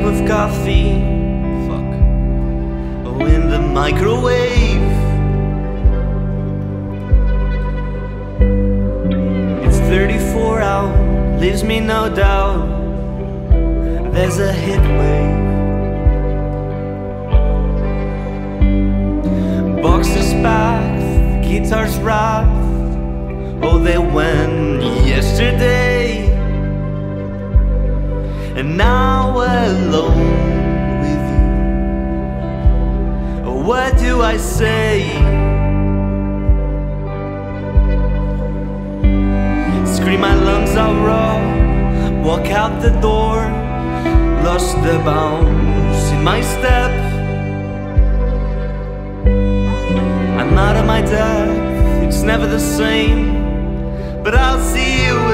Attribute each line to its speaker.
Speaker 1: of coffee, fuck, oh, in the microwave. It's 34 out, leaves me no doubt. There's a heatwave. Boxes packed, guitars wrapped. Oh, they went yesterday. And now alone with you, what do I say? Scream my lungs out raw, walk out the door, lost the bounce in my step. I'm out of my depth, it's never the same, but I'll see you